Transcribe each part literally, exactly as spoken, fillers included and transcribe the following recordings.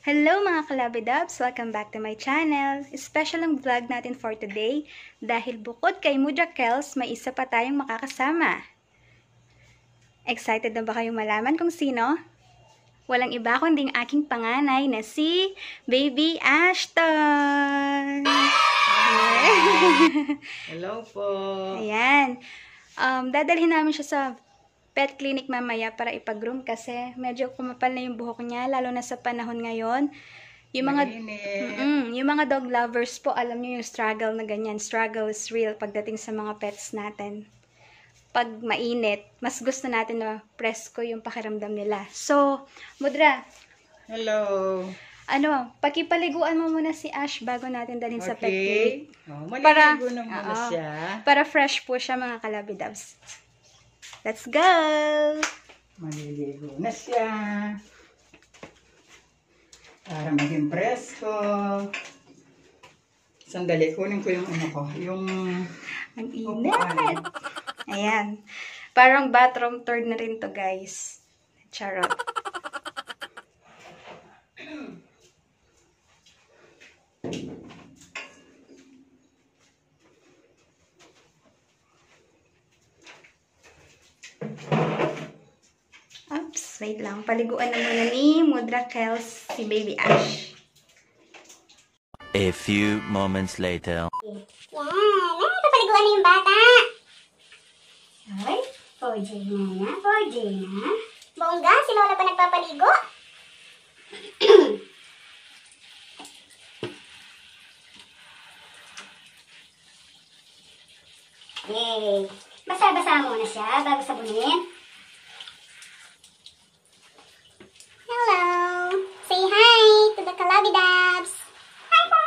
Hello mga kalabidabs! Welcome back to my channel. Special ang vlog natin for today dahil bukod kay Mudra Kels, may isa pa tayong makakasama. Excited na ba kayong malaman kung sino? Walang iba kundi ang aking panganay na si Baby Ashton! Hello po! Ayan. Um, dadalhin namin siya sa pet clinic mamaya para ipag-groom kasi medyo kumapal na yung buhok niya, lalo na sa panahon ngayon. Yung mga, mm, yung mga dog lovers po, alam niyo yung struggle na ganyan. Struggle is real pagdating sa mga pets natin. Pag mainit, mas gusto natin na presko yung pakiramdam nila. So, Mudra. Hello. Ano, pakipaliguan mo muna si Ash bago natin dalhin okay. sa pet clinic. Oh, maliligo na muna uh, siya. Para fresh po siya mga kalabidabs. Let's go! Maliligo na siya. Para maging presko. Sandali, kunin ko yung ano ko. Yung... Ang init! Ayan. Parang bathroom tour na rin to, guys. Charot. Oops, wait lang. Paliguan na muna ni Mudra Kels si Baby Ash. A few moments later. Yan. Ay, papaliguan na yung bata. Ay, four J na na. four J na. Bongga, si Lola pa nagpapaligo. Yay. Basa-basa muna siya bago sabunin. Hello. Say hi to the Kalabidabs. Hi po.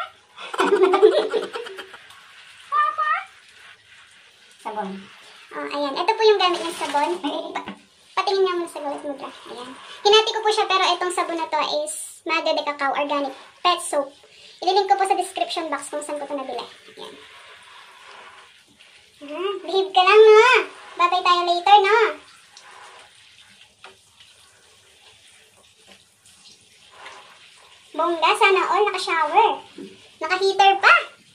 Sabon. Oh, ayan. Ito po yung gamit ng sabon. Patingin nga muna sa gawit mo, Mudra. Ayan. Hinati ko po siya, pero itong sabon na to is Madre de Cacao Organic Pet Soap. Ililink ko po sa description box kung saan ko ito nabili. Ayan. Ah, behave ka lang, no? Babay tayo later, no? Bongga, sana all naka-shower. Naka-heater pa.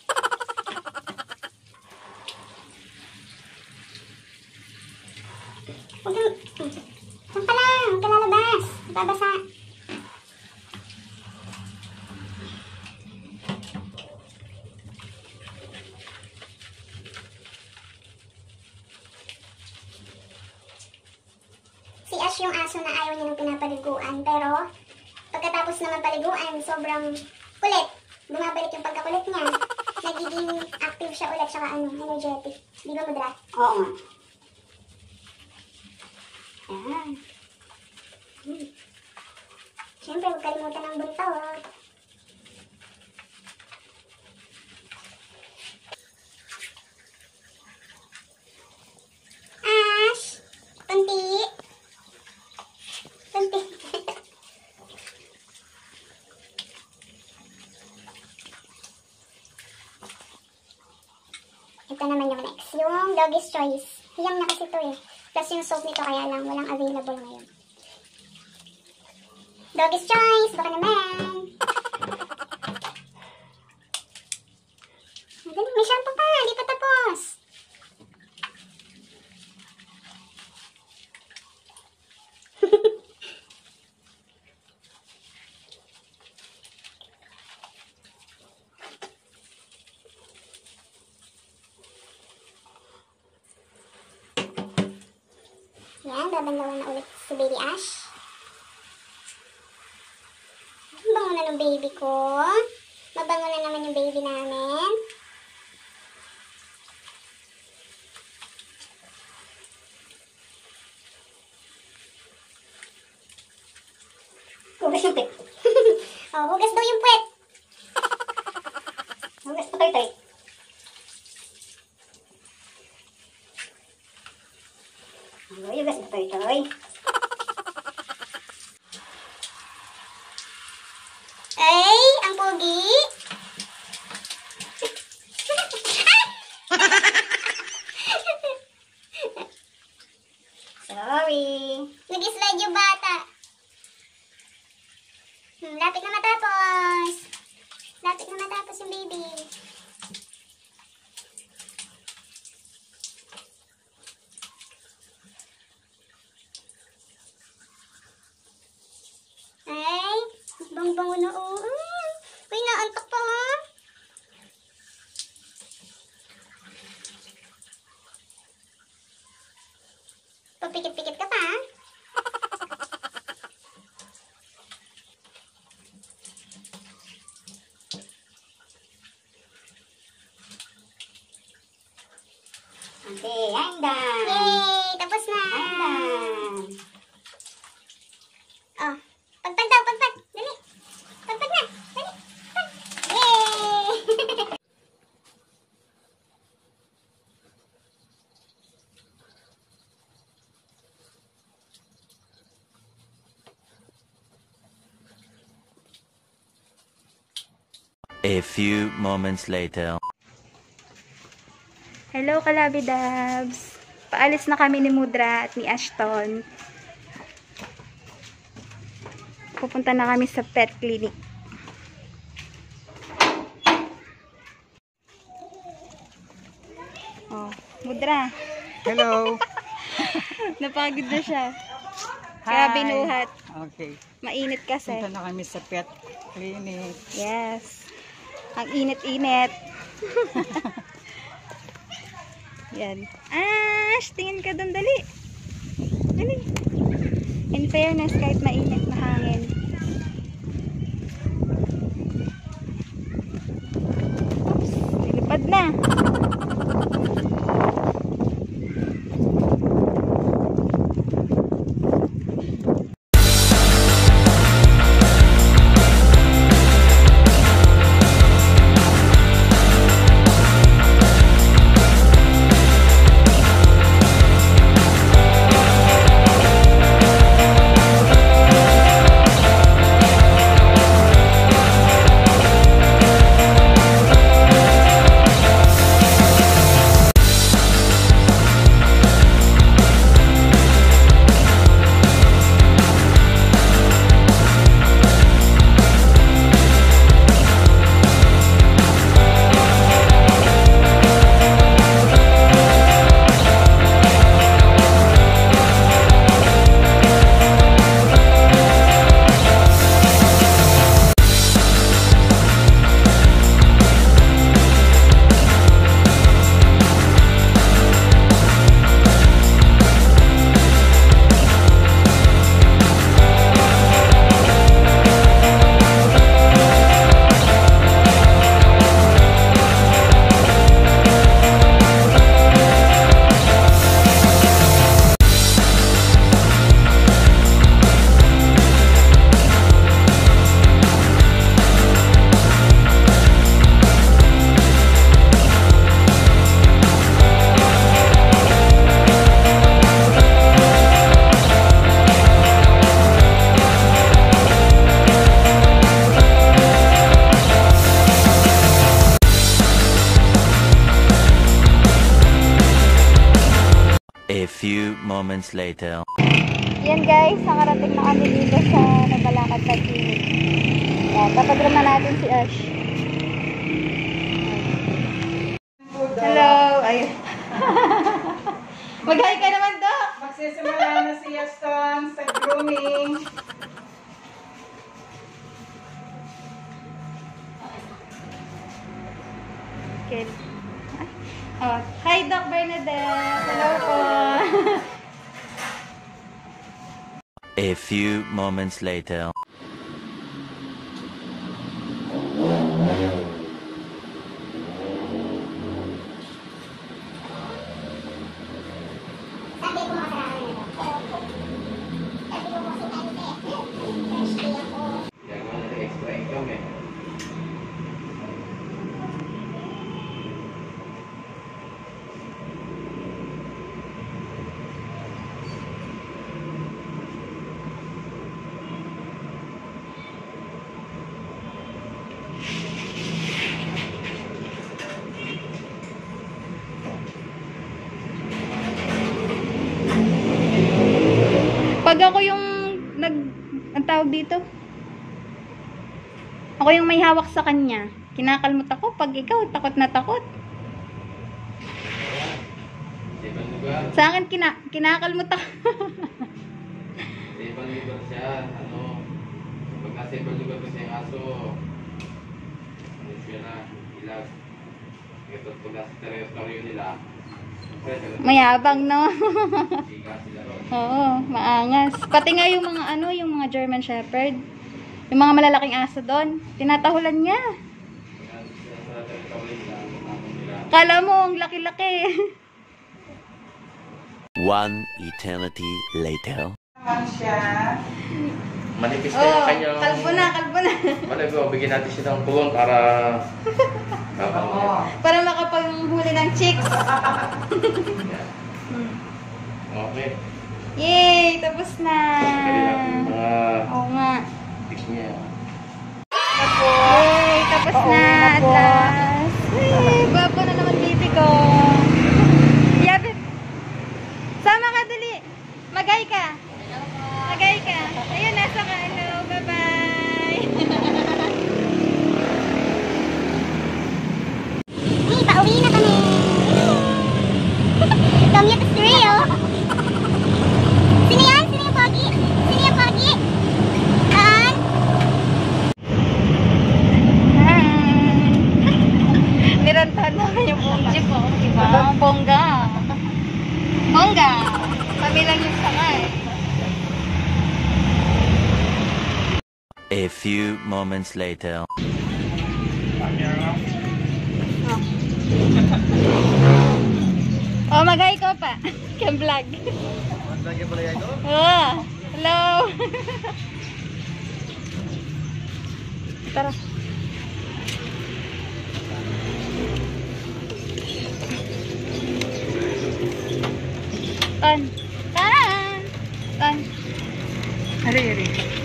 Huwag kang... Saan ka lang? Huwag ka lalabas. Babasa. Si Ash yung aso na ayaw niya ng pinapaliguan, pero pagkatapos naman paliguan, sobrang kulit. Bumabalik yung pagkakulit niya. Nagiging active siya ulit, saka ano, energetic. Di ba, Mudra? Oo nga. Ayan. Hmm. Siyempre, huwag kalimutan ng buntaw. Ash! Tunti! Tunti! Ito naman yung next. Yung Doggy's Choice. Hiyam na kasi ito eh. Plus yung soap nito kaya lang walang available ngayon. Doggy's Choice! Baka naman! Magaling, may shampoo pa! Di pa tapos! Yan, babanlawan na ulit si Baby Ash. Bango na ng baby ko. Mabango na naman yung baby namin. Hugas yung puwet. Oh, hugas daw yung puwet. Hugas pa toy-toy. Oh, hugas pa toy-toy. Ay, ang pogi. Sorry. Nag-slide yung bata. Hmm, lapit na matapos. Magpikit-pikit ka pa, ha? Okay, I'm done. Yay! Tapos na! I'm done. Oh, pagpag daw, pagpag. Dali. Pagpag na. Dali. Pag. Yay! A few moments later. Hello, Kalabi Dabs. Paalis na kami ni Mudra at ni Ashton. Pupunta na kami sa pet clinic. Oh, Mudra. Hello. Napagod na siya. Kaya Hi. binuhat. Okay. Mainit kasi. Punta na kami sa pet clinic. Yes. Ang init-init. Yan. Ash, tingin ka doon, dali. Dali. In fairness, kahit mainit na hangin. Oops, nilipad na. A few moments later. Yan guys, nakarating na kami dito sa Nabalakad Pet Clinic. Yan, papadrum na natin si Ash. Hello! Ayun. Mag-hi ka naman, Doc! Magsisimula na si Aston sa grooming. Okay. Oh, hi, Doc Bernadette! Hello po! A few moments later. Sabi ko makasalanan nito. Sabi ko kasi ante, fresh day ako. Yan nga, extra income eh. Pag ako yung nag... ang tawag dito? Ako yung may hawak sa kanya. Kinakalmot ako. Pag ikaw, takot na takot. Sa ibang lugar, Sa akin, kina, kinakalmot ako. sa ibang lugar siya, ano, pag nasa ibang lugar kasi yung aso, ano siya na, ilag. Ito pag nasa teritoryo nila, Mayabang, no? Oo, maangas. Pati nga yung mga ano, yung mga German Shepherd. Yung mga malalaking aso doon. Tinatahulan niya. Kala mo, ang laki-laki. One eternity later. Naman siya. Manipis na Oh, yung kanyang... kalbo na, kalbo na. Malago, bigyan natin siya ng kulon para... Oo. Para makapanghuli ng chicks. Okay. Yay! Tapos na. Kaya natin mga Oo nga. tips niya. Yay! Tapos na. At last. Yay! Babo na naman baby ko. Yapit. Sama ka dali. Magay ka. Magay ka. Ayun, nasa ka. Ano. Bye-bye. Hey, pauwi na kami. Commute is real. Sino yan? Sino yung pogi? Sino yung pogi? Saan? Nirantahan namin yung bongga ko. Diba? Bongga. Bongga. Kami lang yung sakay. A few moments later. Oh, magay ko pa. Can vlog. Oh, hello. Tara. Tan. Tan. Tan. Hari, hari.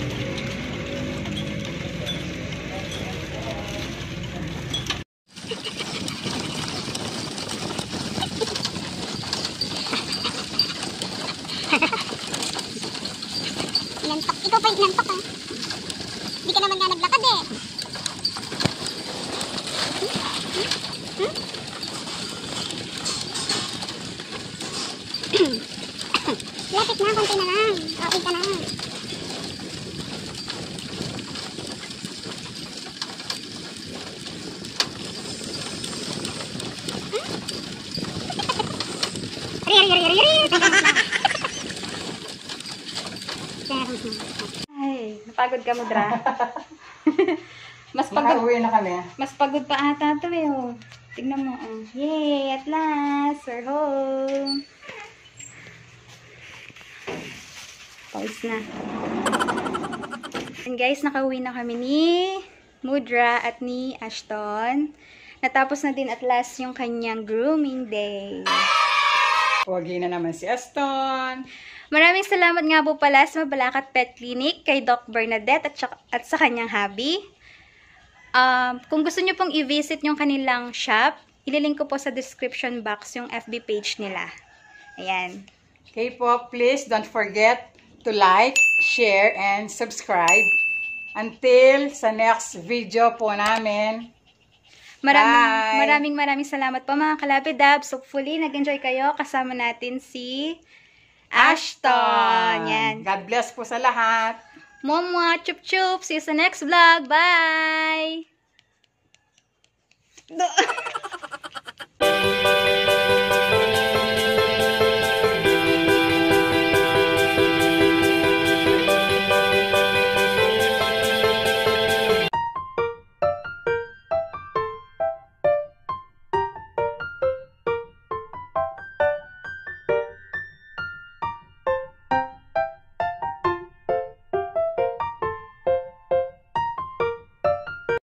Inantok. Ikaw pa inantok ha. Hindi ka naman nga naglakad eh. Hmm? Hmm? Lapit na, konti na lang. Okay ka na. Ari, ari, ari, ari, ari. Ay, napagod ka, Mudra. Mas pagod, Makauwi na kami. mas pagod pa ata to eh. Oh. Tignan mo. Oh. Yay, at last, we're home. Pause na. And guys, nakauwi na kami ni Mudra at ni Ashton. Natapos na din at last yung kanyang grooming day. Huwagi na naman si Aston. Maraming salamat nga po pala sa Mabalacat Pet Clinic kay Doc Bernadette at, saka, at sa kanyang hubby. Um, kung gusto nyo pong i-visit yung kanilang shop, ililink ko po sa description box yung F B page nila. Ayan. Okay po, please don't forget to like, share, and subscribe. Until sa next video po namin. Maraming, Bye! maraming maraming salamat po mga kalapidabs. Hopefully, nag-enjoy kayo. Kasama natin si Ashton. Yan. God bless po sa lahat. Momwa, chup chup. See you sa next vlog. Bye!